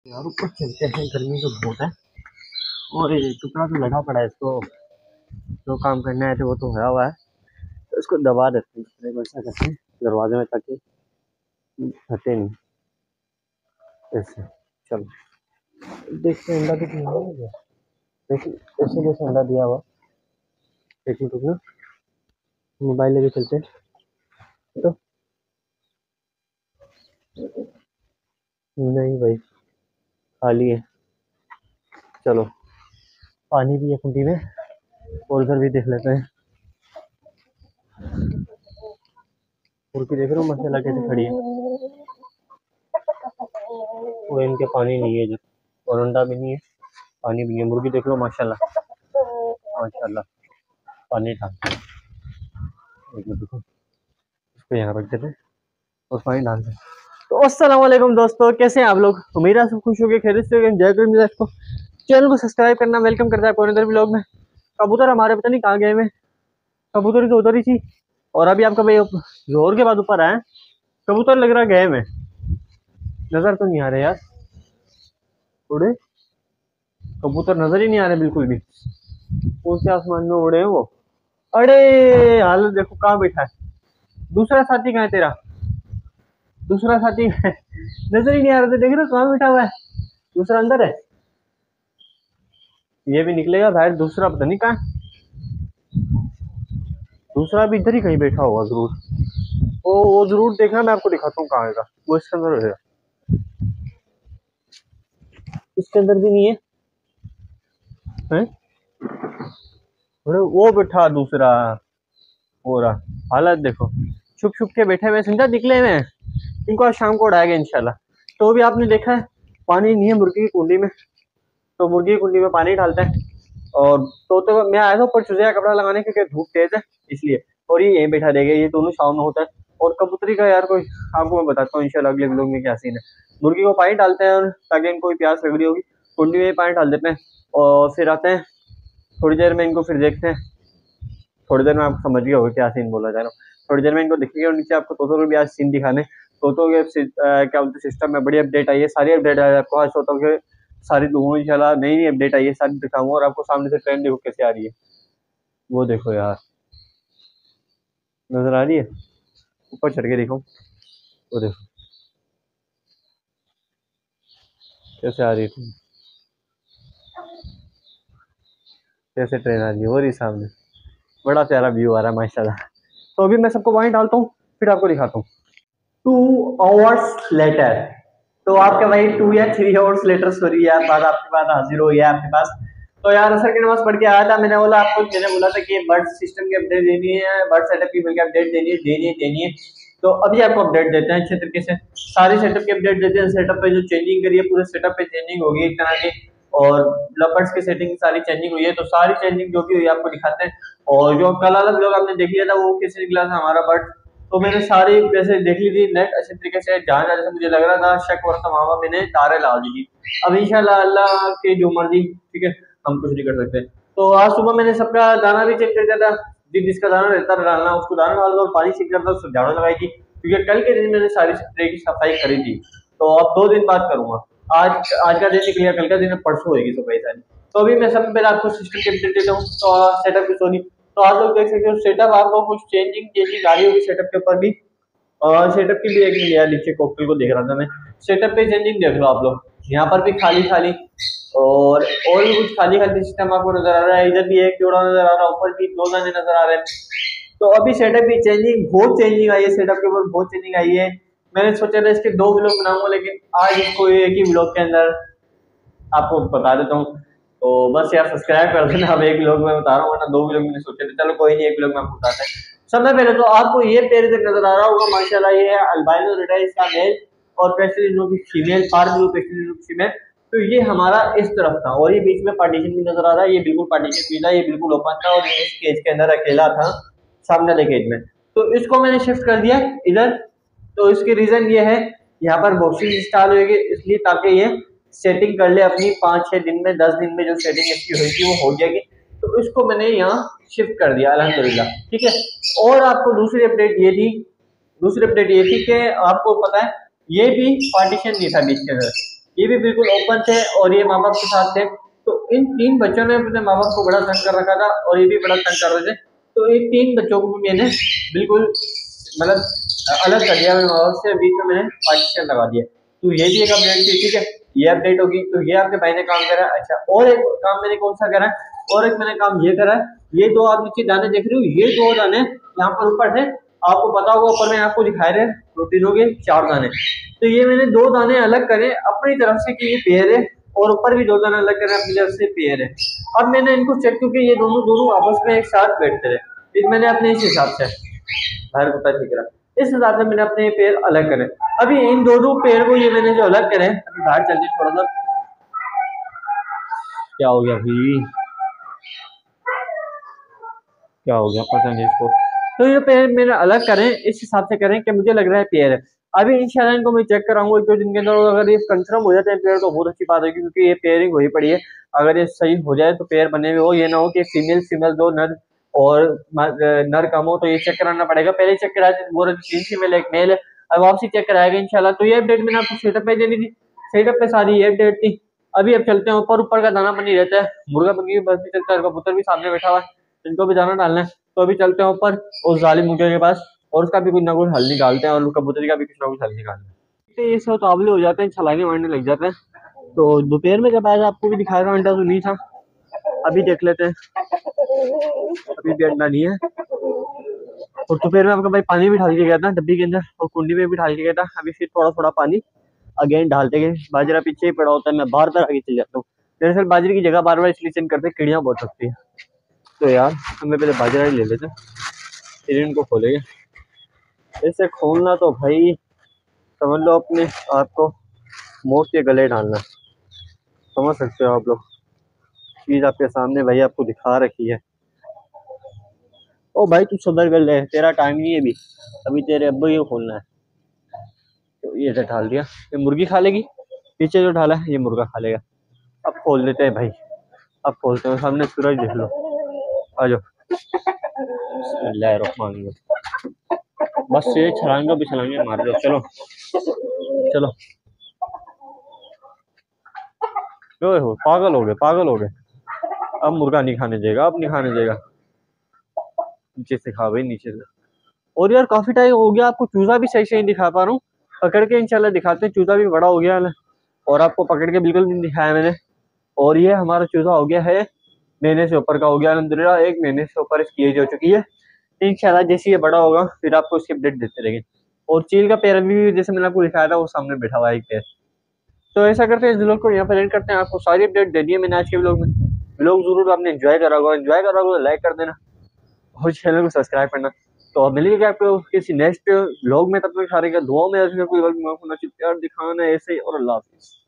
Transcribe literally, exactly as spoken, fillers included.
यार ऊपर चलते हैं, गर्मी तो बहुत है। और ये टुकड़ा तो लगा पड़ा है, इसको जो काम करना है तो वो तो हुआ हुआ है, तो इसको दबा देते हैं। दूसरे को ऐसा करते हैं दरवाजे में, ताकि हटे नहीं ऐसे। चलो देखते हैं, अंडा तो नहीं है। देखिए ऐसे जैसे अंडा दिया हुआ। एक मिनट रुकना, मोबाइल लेके चलते हैं। तो नहीं भाई, खाली है। चलो पानी भी है कुंडी में, और उधर भी देख लेते हैं। मुर्गी देख रहे हो माशाल्लाह कैसे खड़ी है। वो इनके पानी नहीं है इधर, और अंडा भी नहीं है, पानी भी नहीं है। मुर्गी देख लो माशाल्लाह माशाल्लाह, पानी डाल। एक मिनट देखो, इसको यहाँ रख देते हैं और पानी डाल दें। तो अस्सलाम वालेकुम दोस्तों, कैसे हैं आप लोग? उम्मीद है सब खुश हो गए, खैरियत से होंगे। जय गुरु को चैनल को सब्सक्राइब करना, वेलकम करता है पूरे व्लॉग में। कबूतर हमारे पता नहीं कहाँ गए में, कबूतर तो उधर ही थी, और अभी आपका भाई जोर के बाद ऊपर आए। कबूतर लग रहा गए में, नजर तो नहीं आ रहे यार, उड़े कबूतर नजर ही नहीं आ रहे बिल्कुल भी। कौन से आसमान में उड़े हैं वो? अरे हालत देखो कहाँ बैठा है। दूसरा साथी कहाँ है तेरा? दूसरा साथी नजर ही नहीं आ रहा था, देख रहे हो कहाँ बैठा हुआ है? दूसरा अंदर है, ये भी निकलेगा बाहर। दूसरा पता नहीं कहाँ, दूसरा भी इधर ही कहीं बैठा होगा जरूर। वो वो जरूर देखना, मैं आपको दिखाता हूँ कहाँ है। वो इसके अंदर रहेगा, इसके अंदर भी नहीं है, है? अरे वो बैठा दूसरा, हो रहा हालत देखो, छुप छुप के बैठे हुए, समझा निकले हुए हैं। इनको आज शाम को उड़ाएगा इंशाल्लाह। तो भी आपने देखा है पानी नहीं है मुर्गी की कुंडी में, तो मुर्गी की कुंडी में पानी डालता है। और तो तो मैं आया था ऊपर चूजे का कपड़ा लगाने, क्योंकि धूप तेज है इसलिए, और ये यहीं बैठा रहेगा। ये दोनों शाम में होता है। और कबूतरी का यार कोई आपको मैं बताता हूँ इंशाल्लाह अगले व्लॉग में क्या सीन है। मुर्गी को पानी डालते हैं, और ताकि इनको कोई प्यास लग रही होगी, कुंडी में पानी डाल देते हैं, और फिर आते हैं थोड़ी देर में इनको, फिर देखते हैं। थोड़ी देर में आपको समझ गया होगा क्या सीन बोला जा रहा हूँ। थोड़ी देर में इनको दिखेगा, और नीचे आपको तोतों को भी आज सीन दिखाने। तोतों के क्या बोलते सिस्टम में बड़ी अपडेट आई है, सारी अपडेट आई है आपको आज तोतों के सारी दूंगा इंशाल्लाह। नई नई अपडेट आई है, सारी दिखाऊंगा। और आपको सामने से ट्रेन देखो कैसे आ रही है, वो देखो यार, नजर आ रही है? ऊपर चढ़ के देखो, वो देखो कैसे आ रही है, कैसे ट्रेन आ रही है, वो रही सामने। बड़ा प्यारा व्यू आ रहा है माशाल्लाह। तो अभी मैं सबको वहीं डालता हूँ, फिर आपको दिखाता हूँ। टू आवर्स लेटर, तो आपके भाई टू या थ्री आवर्स लेटर सॉरी यार, बाद आपके पास हाजिर हो गया आपके पास। तो यार असर की नमाज पढ़ के आया था, मैंने बोला आपको, मैंने बोला था कि बर्ड सिस्टम की अपडेट देनी है, बर्ड सेटअप की मिलकर अपडेट देनी है देनी है देनी है। तो अभी आपको अपडेट देते हैं अच्छे तरीके से, सारी सेटअप की अपडेट देते हैं। सेटअप पे जो चेंजिंग करी है, पूरे सेटअप पे चेंजिंग होगी एक तरह की, और लपर्स की सेटिंग सारी चेंजिंग हुई है। तो सारी चेंजिंग जो भी हुई है आपको दिखाते हैं। और जो कल वाला ब्लॉग आपने देख लिया था, वो कैसे निकला था हमारा बर्ड, तो मैंने सारी वैसे देख ली थी नेट अच्छे तरीके से, जहाँ जहाँ जैसे मुझे लग रहा था शक हो रहा था, वहां मैंने तारे ला दी थी। अब इंशाल्लाह अल्लाह की जो मर्जी, ठीक है, हम कुछ नहीं कर सकते। तो आज सुबह मैंने सबका दाना भी चेक कर दिया था, जिस जिसका दाना रहता है डालना उसको दाना डाल दो, और पानी चेक करता उसको झाड़ू लगाई थी, क्योंकि कल के दिन मैंने सारी ट्रे की सफाई करी थी। तो अब दो दिन बाद करूंगा, आज आज का दिन निकल गया, कल का दिन परसों होगी सफाई सारी। तो अभी मैं सबसे पहले आपको सिस्टम के अपडेट देता हूँ, तो सेटअप की सॉरी। तो आप लोग देख सकते हो सेटअप, आपको कुछ चेंजिंग चेंजिंग आ रही होगी सेटअप के ऊपर भी। और सेटअप की भी एक लिया, नीचे कॉकटेल को देख रहा था मैं। सेटअप पे चेंजिंग देख लो आप लोग, यहाँ पर भी खाली खाली, और और भी कुछ खाली खाली सिस्टम आपको नजर आ रहा है। इधर भी एक जोड़ा नजर आ रहा है, ऊपर भी दो दाने नजर आ रहे हैं। तो अभी सेटअप की चेंजिंग, बहुत चेंजिंग आई है सेटअप के ऊपर, बहुत चेंजिंग आई है। मैंने सोचा था इसके दो ब्लॉग बनाऊंगा, लेकिन आज इसको एक ही ब्लॉग के अंदर आपको बता देता हूँ। तो बस यार सब्सक्राइब कर देना। अब एक ब्लॉग में बता रहा हूँ, वरना दो ब्लॉग मैंने सोचे थे, चलो कोई नहीं, एक ब्लॉग में आपको बताते हैं। सबसे पहले तो आपको ये पेड़ इधर नजर आ रहा होगा माशाल्लाह, ये है अल्बाइनो रेड है इसका मेल, और पेस्टलिनो की फीमेल, फार ब्लू पेस्टलिनो की फीमेल। तो ये हमारा इस तरफ था, और ये बीच में पार्टीशन भी नजर आ रहा है, ये बिल्कुल पार्टीशन भी था, ये बिल्कुल ओपन था, और ये इस केज के अंदर अकेला था सामने वाले केज में। तो इसको मैंने शिफ्ट कर दिया इधर। तो इसकी रीजन ये है, यहाँ पर बॉक्सिंग इंस्टॉल होगी, इसलिए ताकि ये सेटिंग कर ले अपनी, पाँच छह दिन में, दस दिन में जो सेटिंग इसकी हुई थी वो हो जाएगी। तो इसको मैंने यहाँ शिफ्ट कर दिया अल्हम्दुलिल्लाह, ठीक है। और आपको दूसरी अपडेट ये थी, दूसरी अपडेट ये थी कि आपको पता है ये भी पार्टीशन नहीं था बीच के अंदर, ये भी बिल्कुल ओपन थे और ये माँ बाप के साथ थे। तो इन तीन बच्चों ने अपने माँ बाप को बड़ा तंग कर रखा था और ये भी बड़ा तंग कर रहे थे। तो इन तीन बच्चों को भी मैंने बिल्कुल मतलब अलग कर दिया, मेरे माँ बाप से बीच में मैंने पार्टीशन लगा दिया। तो ये भी एक अपडेट थी, ठीक है, ये अपडेट होगी। तो ये आपके भाई ने काम करा। अच्छा, और एक काम मैंने कौन सा करा है, और एक मैंने काम ये करा है, ये दो आप नीचे दाने देख रहे हो, ये दो दाने यहाँ पर ऊपर है, आपको पता होगा ऊपर में आपको दिखाए रहे प्रोटीनों के चार दाने। तो ये मैंने दो दाने अलग करे अपनी तरफ से कि ये पेयर है, और ऊपर भी दो दाने अलग करे अपनी तरफ से पेयर है। अब मैंने इनको चेक, क्योंकि ये दोनों दोनों आपस में एक साथ बैठते रहे, मैंने अपने इस हिसाब से बाहर को ठीक करा, इस हिसाब से मैंने अपने पेड़ अलग करे। अभी इन दोनों पेड़ को ये मैंने जो अलग करे, अभी बाहर चलते थोड़ा सा, क्या हो गया भाई, क्या हो गया पता नहीं इसको। तो ये पेड़ मैंने अलग करें, इस हिसाब से करें कि मुझे लग रहा है पेड़ है। अभी इंशाल्लाह इनको मैं चेक कराऊंगा एक दो दिन के अंदर, अगर ये कंफर्म हो जाते हैं पेड़ तो बहुत अच्छी बात है, क्योंकि ये पेयरिंग वही पड़ी है। अगर ये सही हो जाए तो पेड़ बने हुए हो, ये ना हो कि फीमेल फीमेल दो नर और नर कम हो, तो ये चेक कराना पड़ेगा। पहले चेक कराया बोल तीन फीमेल एक मेल है, अब वापसी चेक कराएगा इंशाल्लाह। तो ये अपडेट मैंने आपको सेटअप पे देनी थी, सेटअप पे सारी ये अपडेट थी। अभी अब चलते हैं ऊपर, ऊपर का दाना बनी रहता है, मुर्गा मुर्गी बस भी चलता है, कबूतर भी सामने बैठा हुआ है, इनको भी दाना डालना है। तो अभी चलते हैं ऊपर उस जालिम मुर्गे के पास, और उसका भी कुछ ना कुछ हल निकालते हैं, और कबूतरी का भी कुछ ना कुछ हल निकालना है। तो ये सब तावले हो जाते हैं, छलांगे मारने लग जाते हैं। तो दोपहर में जब आया आपको भी दिखाया था, अंडा तो नहीं था। अभी देख लेते हैं, अभी भी अंडा नहीं है। और दोपहर में आपका भाई पानी भी डाल के गया था डब्बी के अंदर, और कुंडी में भी डाल के गया था। अभी फिर थोड़ा थोड़ा पानी अगेन डालते गए, बाजरा पीछे ही पड़ा होता है, मैं बार बार आगे चल जाता हूँ। दरअसल बाजरे की जगह बार बार इसलिए चेंज करते, कीड़ियाँ बहुत लगती है। तो यार हमें पहले बाजरा ही ले लेते, फिर इनको खोलेंगे। ऐसे खोलना तो भाई समझ लो अपने आपको मौत के गले डालना, समझ सकते हो आप लोग। चीज आपके सामने भाई आपको दिखा रखी है। ओ भाई तू सदर कर ले, तेरा टाइम नहीं है अभी, अभी तेरे अब्बू ये खोलना है। तो ये तो डाल दिया, ये मुर्गी खा लेगी, पीछे जो डाला है ये मुर्गा खा लेगा। अब खोल देते हैं भाई, अब खोलते हैं, सामने सूरज देख लो, आ जाओ। बस ये छलांगा भी छलांगे मार दो, चलो चलो। हो पागल हो गए, पागल हो गए। अब मुर्गा नहीं खाने देगा, अब नहीं खाने देगा। नीचे से खा भाई, नीचे से। और यार काफी टाइम हो गया, आपको चूजा भी सही से नहीं दिखा पा रहा हूँ, पकड़ के इंशाल्लाह दिखाते हैं। चूजा भी बड़ा हो गया है, और आपको पकड़ के बिल्कुल नहीं दिखाया मैंने। और ये हमारा चूजा हो गया है महीने से ऊपर का हो गया अल्हम्दुलिल्लाह, एक महीने से ऊपर इसकी एज हो चुकी है। इंशाल्लाह जैसे ये बड़ा होगा फिर आपको उसकी अपडेट देते रहेंगे। और चील का पैर भी जैसे मैंने आपको दिखाया था, वो सामने बैठा हुआ है एक पैर। तो ऐसा करते हैं, इस व्लॉग को यहाँ पर एंड करते हैं। आपको सारी अपडेट दे दी है मैंने आज के व्लॉग में। व्लॉग जरूर आपने एंजॉय करा होगा, एंजॉय करा होगा तो लाइक कर देना और चैनल को सब्सक्राइब करना। तो अब मिलेंगे आपको किसी नेक्स्ट व्लॉग में, तब तक सारे का दुआ में कोई प्यार दिखाना ऐसे ही, और अल्लाह हाफिज़।